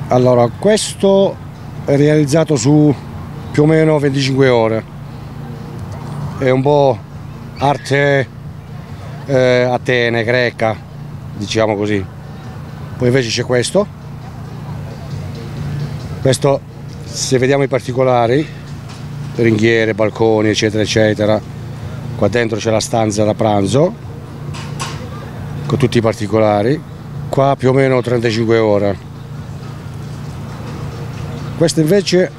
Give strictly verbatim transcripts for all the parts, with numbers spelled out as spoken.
Allora, questo è realizzato su più o meno venticinque ore, è un po' arte eh, atene, greca, diciamo così. Poi invece c'è questo, questo se vediamo i particolari, ringhiere, balconi eccetera eccetera, qua dentro c'è la stanza da pranzo con tutti i particolari, qua più o meno trentacinque ore. Questa invece,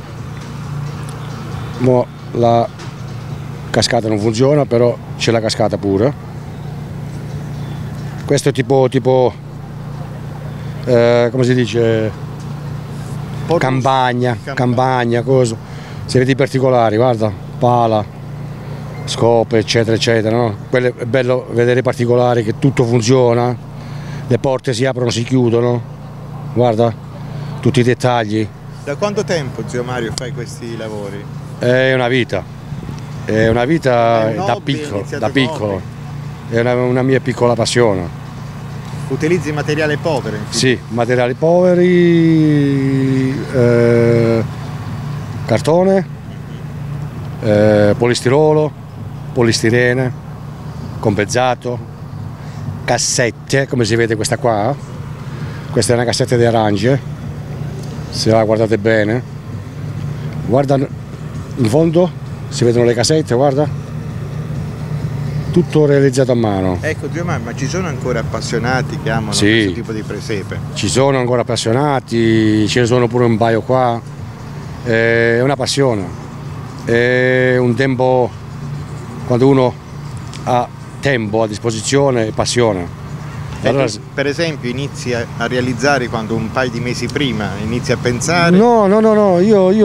mo la cascata non funziona, però c'è la cascata pure. Questo è tipo, tipo eh, come si dice, campagna, campagna, cosa. Se vedi i particolari, guarda, pala, scope, eccetera, eccetera, no? Quello è bello vedere i particolari, che tutto funziona, le porte si aprono, si chiudono, guarda, tutti i dettagli. Da quanto tempo, zio Mario, fai questi lavori? È una vita, è una vita è un da hobby, piccolo, da come piccolo. È una, una mia piccola passione. Utilizzi materiale povero? Sì, materiali poveri, eh, cartone, eh, polistirolo, polistirene, compensato, cassette, come si vede questa qua. Questa è una cassetta di arance. Se la guardate bene, guarda in fondo, si vedono le casette, guarda, tutto realizzato a mano. Ecco, zio Mario, ma ci sono ancora appassionati che amano Sì, questo tipo di presepe? Ci sono ancora appassionati, ce ne sono pure un paio qua, è una passione, è un tempo, quando uno ha tempo a disposizione, è passione. Allora, per esempio inizi a realizzare quando un paio di mesi prima inizi a pensare? No, no, no, no, io, io